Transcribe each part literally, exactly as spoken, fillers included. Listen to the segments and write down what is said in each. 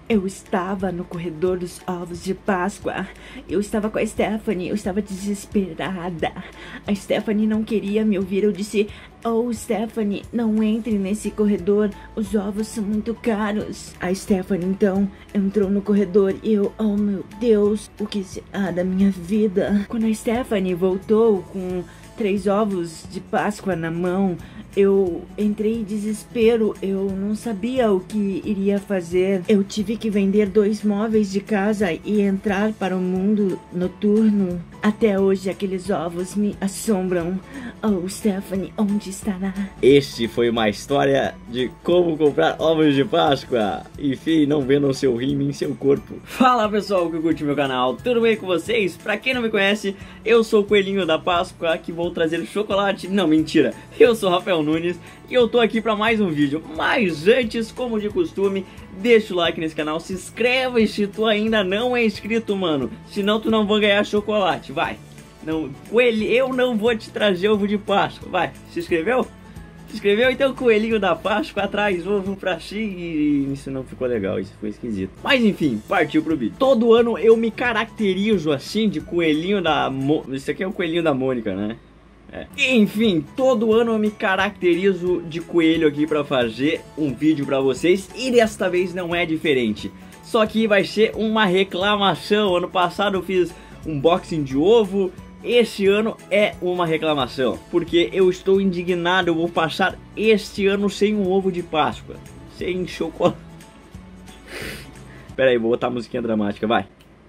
Eu estava no corredor dos ovos de Páscoa. Eu estava com a Stephanie. Eu estava desesperada. A Stephanie não queria me ouvir. Eu disse: oh, Stephanie, não entre nesse corredor. Os ovos são muito caros. A Stephanie, então, entrou no corredor e eu... oh, meu Deus, o que será da minha vida? Quando a Stephanie voltou com três ovos de Páscoa na mão, eu entrei em desespero. Eu não sabia o que iria fazer. Eu tive que vender dois móveis de casa e entrar para o mundo noturno. Até hoje aqueles ovos me assombram. Oh, Stephanie, onde estará? Este foi uma história de como comprar ovos de Páscoa. Enfim, não vendam seu rim em seu corpo. Fala pessoal que curte meu canal, tudo bem com vocês? Pra quem não me conhece, eu sou o Coelhinho da Páscoa, que vou trazer chocolate. Não, mentira, eu sou o Rafael Nunes e eu tô aqui pra mais um vídeo. Mas antes, como de costume, deixa o like nesse canal, se inscreva se tu ainda não é inscrito, mano. Senão tu não vai ganhar chocolate, vai. Não, Coelho, eu não vou te trazer ovo de Páscoa, vai. Se inscreveu? Se inscreveu? Então Coelhinho da Páscoa atrás ovo pra ti. E isso não ficou legal, isso foi esquisito. Mas enfim, partiu pro vídeo. Todo ano eu me caracterizo assim de coelhinho da... Mo... Isso aqui é o coelhinho da Mônica, né? É. Enfim, todo ano eu me caracterizo de coelho aqui pra fazer um vídeo pra vocês. E desta vez não é diferente. Só que vai ser uma reclamação. Ano passado eu fiz unboxing de ovo. Este ano é uma reclamação, porque eu estou indignado. Eu vou passar este ano sem um ovo de Páscoa, sem chocolate. Pera aí, vou botar a musiquinha dramática, vai.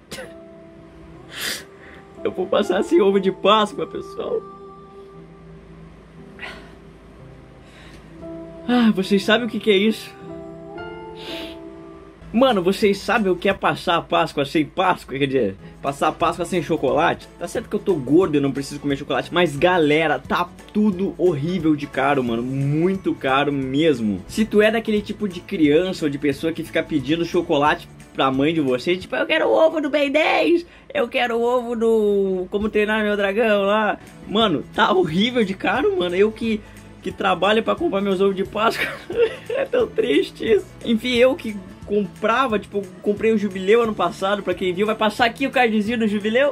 Eu vou passar sem ovo de Páscoa, pessoal. Ah, vocês sabem o que que é isso? Mano, vocês sabem o que é passar a Páscoa sem Páscoa? Quer dizer, passar a Páscoa sem chocolate? Tá certo que eu tô gordo e não preciso comer chocolate, mas galera, tá tudo horrível de caro, mano. Muito caro mesmo. Se tu é daquele tipo de criança ou de pessoa que fica pedindo chocolate pra mãe de vocês, tipo, eu quero o ovo do Ben dez, eu quero o ovo do Como Treinar Meu Dragão lá. Mano, tá horrível de caro, mano. Eu que... que trabalho pra comprar meus ovos de Páscoa. É tão triste isso. Enfim, eu que comprava, tipo, comprei o Jubileu ano passado. Pra quem viu, vai passar aqui o cardzinho do Jubileu.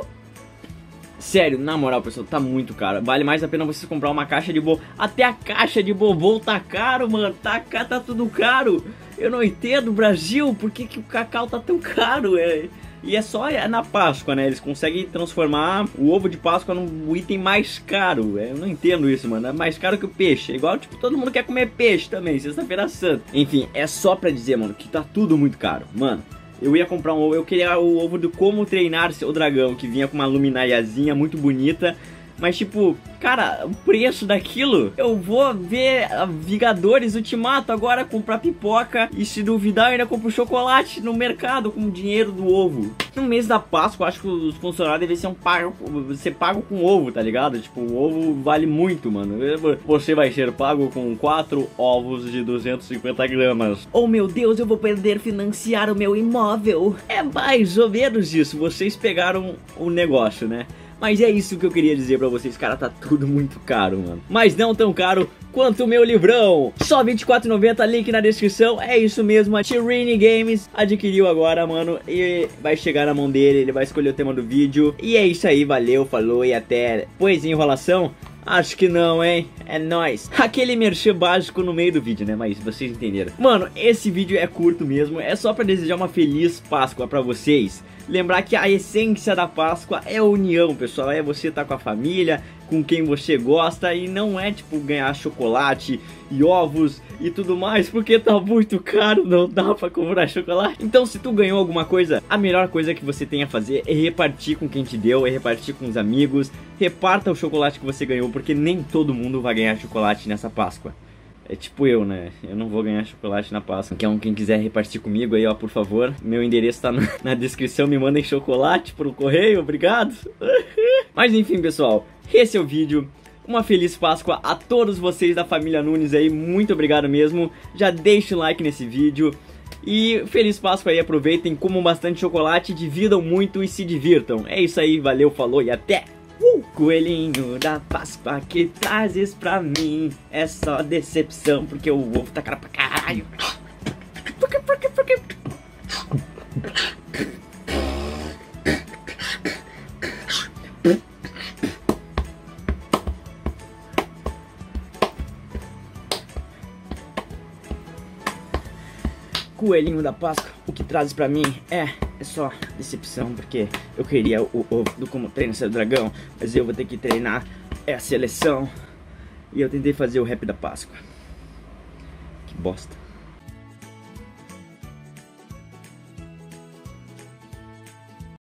Sério, na moral, pessoal, tá muito caro. Vale mais a pena você comprar uma caixa de bombom. Até a caixa de bombom tá caro, mano. Tá, tá tudo caro. Eu não entendo, Brasil, por que, que o cacau tá tão caro, é... E é só na Páscoa, né? Eles conseguem transformar o ovo de Páscoa num item mais caro. Eu não entendo isso, mano. É mais caro que o peixe. É igual, tipo, todo mundo quer comer peixe também, sexta-feira santa. Enfim, é só pra dizer, mano, que tá tudo muito caro. Mano, eu ia comprar um ovo. Eu queria o ovo do Como Treinar Seu Dragão, que vinha com uma luminariazinha muito bonita. Mas tipo, cara, o preço daquilo, eu vou ver Vingadores Ultimato agora, comprar pipoca. E se duvidar, eu ainda compro chocolate no mercado com o dinheiro do ovo. No mês da Páscoa, eu acho que os funcionários devem ser um pago, ser pago com ovo, tá ligado? Tipo, o ovo vale muito, mano. Você vai ser pago com quatro ovos de duzentos e cinquenta gramas. Oh meu Deus, eu vou poder financiar o meu imóvel. É mais ou menos isso, vocês pegaram o negócio, né? Mas é isso que eu queria dizer pra vocês, cara, tá tudo muito caro, mano. Mas não tão caro quanto o meu livrão. Só vinte e quatro reais e noventa centavos, link na descrição. É isso mesmo, a Tyranny Games adquiriu agora, mano. E vai chegar na mão dele, ele vai escolher o tema do vídeo. E é isso aí, valeu, falou e até. Pois enrolação? Acho que não, hein? É nóis. Aquele merchan básico no meio do vídeo, né? Mas vocês entenderam. Mano, esse vídeo é curto mesmo. É só pra desejar uma feliz Páscoa pra vocês. Lembrar que a essência da Páscoa é a união, pessoal. É você estar com a família, com quem você gosta. E não é tipo ganhar chocolate e ovos e tudo mais, porque tá muito caro, não dá pra comprar chocolate. Então se tu ganhou alguma coisa, a melhor coisa que você tem a fazer é repartir com quem te deu, é repartir com os amigos. Reparta o chocolate que você ganhou, porque nem todo mundo vai ganhar chocolate nessa Páscoa. É tipo eu, né? Eu não vou ganhar chocolate na Páscoa. Então quem quiser repartir comigo aí, ó, por favor, meu endereço tá na, na descrição. Me mandem chocolate pro correio, obrigado. Mas enfim, pessoal, esse é o vídeo. Uma feliz Páscoa a todos vocês da família Nunes aí. Muito obrigado mesmo. Já deixa o like nesse vídeo. E feliz Páscoa aí, aproveitem, comam bastante chocolate, dividam muito e se divirtam. É isso aí, valeu, falou e até! Uh! Coelhinho da Páscoa, que trazes pra mim? É só decepção, porque o ovo tá caro pra caralho. Coelhinho da Páscoa, o que traz pra mim é, é só decepção, porque eu queria o ovo do Como Treino Seu Dragão, mas eu vou ter que treinar é a seleção. E eu tentei fazer o rap da Páscoa. Que bosta.